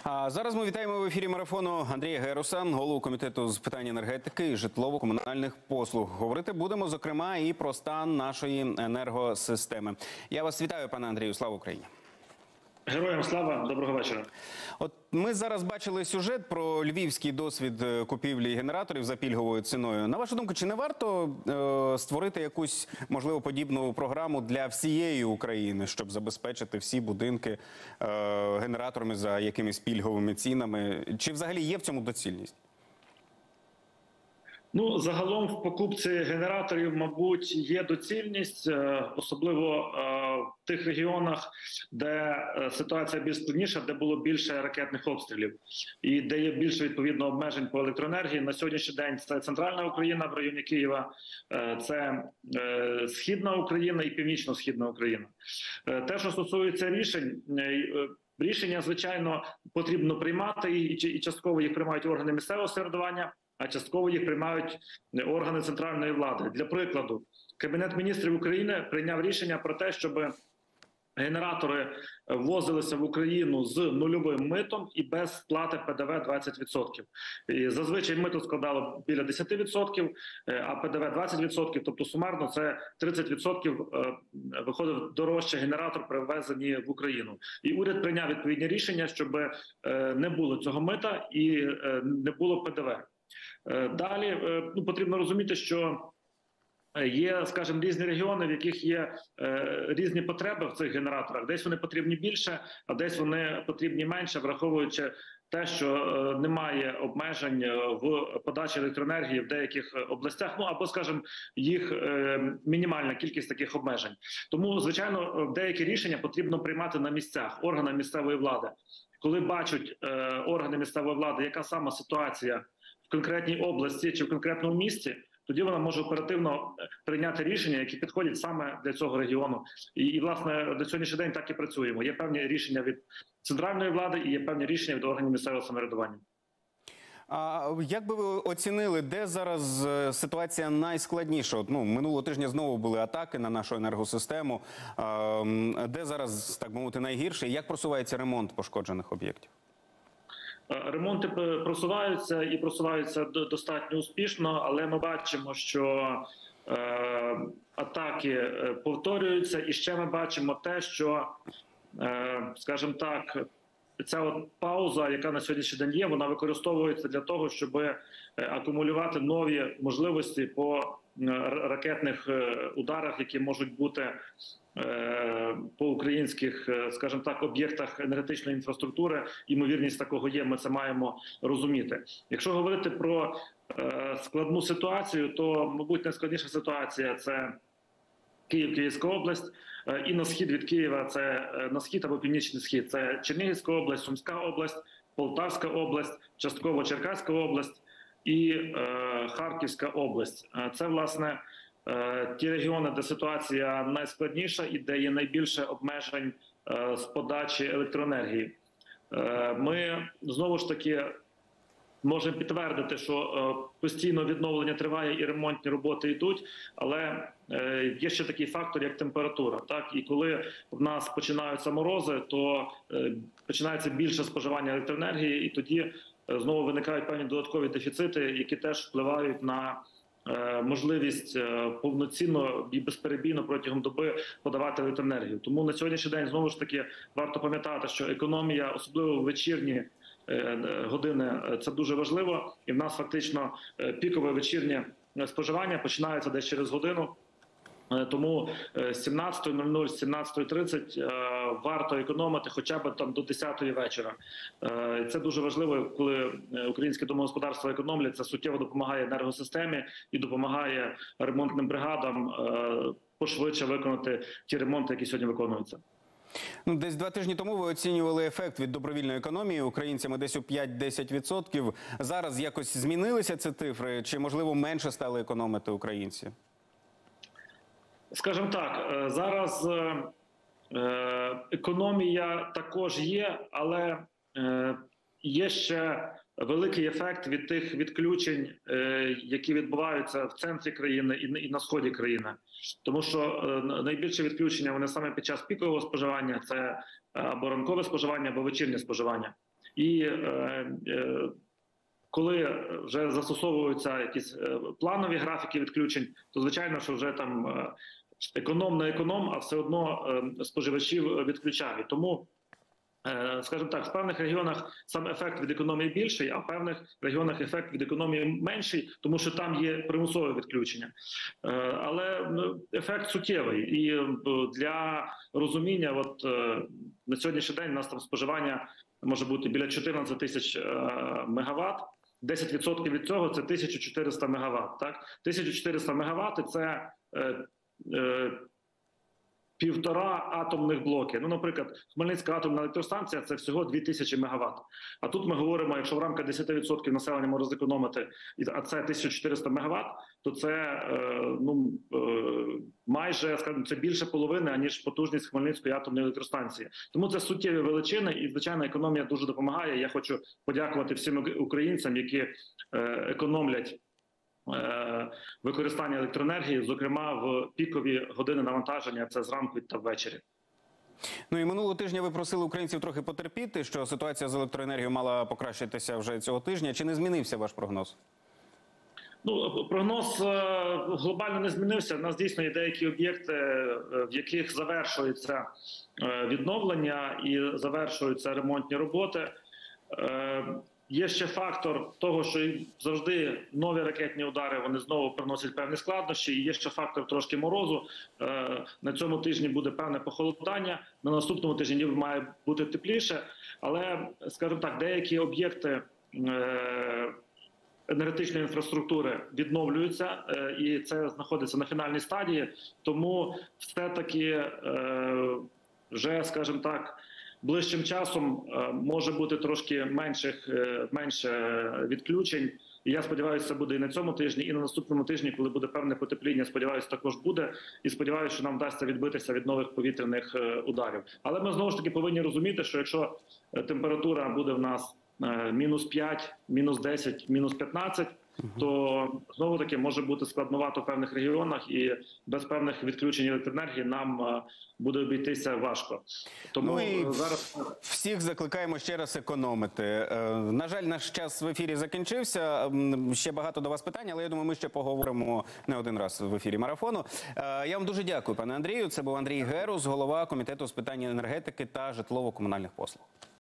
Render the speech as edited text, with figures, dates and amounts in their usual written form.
А зараз ми вітаємо в ефірі марафону Андрія Геруса, голову комітету з питань енергетики і житлово-комунальних послуг. Говорити будемо, зокрема, і про стан нашої енергосистеми. Я вас вітаю, пане Андрію. Слава Україні! Героям слава, доброго вечора. От ми зараз бачили сюжет про львівський досвід купівлі генераторів за пільговою ціною. На вашу думку, чи не варто створити якусь, можливо, подібну програму для всієї України, щоб забезпечити всі будинки генераторами за якимись пільговими цінами? Чи взагалі є в цьому доцільність? Ну, загалом в покупці генераторів, мабуть, є доцільність, особливо в тих регіонах, де ситуація більш складніша, де було більше ракетних обстрілів і де є більше, відповідно, обмежень по електроенергії. На сьогоднішній день це центральна Україна в районі Києва, це східна Україна і північно-східна Україна. Те, що стосується рішень, рішення, звичайно, потрібно приймати, і частково їх приймають органи місцевого самоврядування, а частково їх приймають органи центральної влади. Для прикладу, Кабінет міністрів України прийняв рішення про те, щоб генератори ввозилися в Україну з нульовим митом і без сплати ПДВ 20%. І зазвичай мито складало біля 10%, а ПДВ 20%, тобто сумарно це 30% виходив дорожче генератор при ввезенні в Україну. І уряд прийняв відповідні рішення, щоб не було цього мита і не було ПДВ. Далі потрібно розуміти, що є, скажімо, різні регіони, в яких є різні потреби в цих генераторах. Десь вони потрібні більше, а десь вони потрібні менше, враховуючи те, що немає обмежень в подачі електроенергії в деяких областях, або, скажімо, їх мінімальна кількість таких обмежень. Тому, звичайно, деякі рішення потрібно приймати на місцях, органам місцевої влади. Коли бачать органи місцевої влади, яка сама ситуація в конкретній області чи в конкретному місті, тоді вона може оперативно прийняти рішення, які підходять саме для цього регіону. І власне, до сьогоднішнього день так і працюємо. Є певні рішення від центральної влади і є певні рішення від органів місцевого самоврядування. А як би ви оцінили, де зараз ситуація найскладніша? От, минулого тижня знову були атаки на нашу енергосистему. Де зараз, так мовити, найгірше? І як просувається ремонт пошкоджених об'єктів? Ремонти просуваються і просуваються достатньо успішно, але ми бачимо, що атаки повторюються. І ще ми бачимо те, що, скажімо так, ця от пауза, яка на сьогоднішній день є, вона використовується для того, щоб акумулювати нові можливості по ракетних ударах, які можуть бути по українських, скажімо так, об'єктах енергетичної інфраструктури. Ймовірність такого є, ми це маємо розуміти. Якщо говорити про складну ситуацію, то, мабуть, найскладніша ситуація – це Київ, Київська область, і на схід від Києва, це на схід або північний схід, це Чернігівська область, Сумська область, Полтавська область, частково Черкаська область і Харківська область. Це, власне, ті регіони, де ситуація найскладніша і де є найбільше обмежень з подачі електроенергії. Ми, знову ж таки, можемо підтвердити, що постійно відновлення триває і ремонтні роботи йдуть, але є ще такий фактор, як температура. Так? І коли в нас починаються морози, то починається більше споживання електроенергії, і тоді знову виникають певні додаткові дефіцити, які теж впливають на можливість повноцінно і безперебійно протягом доби подавати електроенергію. Тому на сьогоднішній день, знову ж таки, варто пам'ятати, що економія, особливо в вечірні години, це дуже важливо. І в нас фактично пікове вечірнє споживання починається десь через годину. Тому з 17:00, з 17:30 варто економити хоча б там до 10-ї вечора. Це дуже важливо, коли українське домогосподарство економлять. Це суттєво допомагає енергосистемі і допомагає ремонтним бригадам пошвидше виконати ті ремонти, які сьогодні виконуються. Десь 2 тижні тому ви оцінювали ефект від добровільної економії українцями десь у 5-10%. Зараз якось змінилися ці цифри? Чи, можливо, менше стали економити українці? Скажімо так, зараз економія також є, але є ще великий ефект від тих відключень, які відбуваються в центрі країни і на сході країни. Тому що найбільше відключення вони саме під час пікового споживання, це або ранкове споживання, або вечірнє споживання. І коли вже застосовуються якісь планові графіки відключень, то звичайно, що вже там економ на економ, а все одно споживачів відключають. Тому, скажімо так, в певних регіонах сам ефект від економії більший, а в певних регіонах ефект від економії менший, тому що там є примусове відключення. Але ефект суттєвий. І для розуміння, от на сьогоднішній день у нас там споживання може бути біля 14 тисяч мегаватт. 10% від цього – це 1400 мегаватт. Так? 1400 мегаватт – це півтора атомних блоки. Ну, наприклад, Хмельницька атомна електростанція – це всього 2000 мегаватт. А тут ми говоримо, якщо в рамках 10% населення може зекономити, а це 1400 мегаватт, то це майже, скажімо, це більше половини, аніж потужність Хмельницької атомної електростанції. Тому це суттєві величини, і, звичайно, економія дуже допомагає. Я хочу подякувати всім українцям, які економлять використання електроенергії, зокрема в пікові години навантаження, це зранку та ввечері. Ну і минулого тижня ви просили українців трохи потерпіти, що ситуація з електроенергією мала покращитися вже цього тижня. Чи не змінився ваш прогноз? Ну, прогноз глобально не змінився. У нас дійсно є деякі об'єкти, в яких завершується відновлення і завершуються ремонтні роботи. Є ще фактор того, що завжди нові ракетні удари, вони знову приносять певні складнощі. І є ще фактор трошки морозу. На цьому тижні буде певне похолодання, на наступному тижні ніби має бути тепліше. Але, скажімо так, деякі об'єкти енергетичної інфраструктури відновлюються, і це знаходиться на фінальній стадії. Тому все-таки вже, скажімо так, ближчим часом може бути трошки менше відключень. І я сподіваюся, це буде і на цьому тижні, і на наступному тижні, коли буде певне потепління, сподіваюся, також буде. І сподіваюся, що нам вдасться відбитися від нових повітряних ударів. Але ми знову ж таки повинні розуміти, що якщо температура буде в нас мінус 5, мінус 10, мінус 15, то знову таки може бути складновато в певних регіонах, і без певних відключень електроенергії нам буде обійтися важко. Тому зараз всіх закликаємо ще раз економити. На жаль, наш час в ефірі закінчився. Ще багато до вас питань, але я думаю, ми ще поговоримо не один раз в ефірі марафону. Я вам дуже дякую, пане Андрію. Це був Андрій Герус, голова Комітету з питань енергетики та житлово-комунальних послуг.